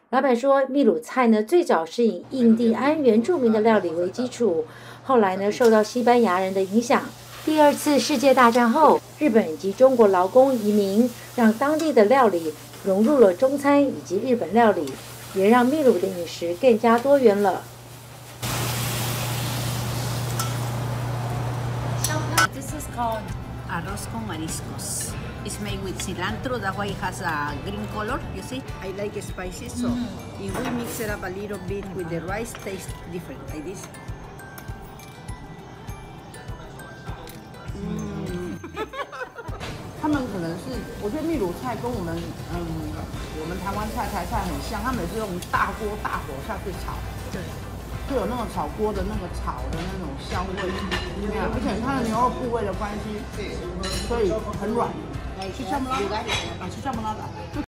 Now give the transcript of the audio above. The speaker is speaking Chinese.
老板说，秘鲁菜呢最早是以印第安原住民的料理为基础，后来呢受到西班牙人的影响。第二次世界大战后，日本以及中国劳工移民让当地的料理融入了中餐以及日本料理，也让秘鲁的饮食更加多元了。 This is called arroz con mariscos. It's made with cilantro. That's why it has a green color. You see, I like spicy, so if we mix it up a little bit with the rice, tastes different like this. 他们可能是，我觉得秘鲁菜跟我们台湾台菜很像，他们也是用大锅大火下去炒， 对， 会有那种炒锅的那个炒的那种香味，而且它的牛肉部位的关系，所以很软。去香不拉，去香不拉的。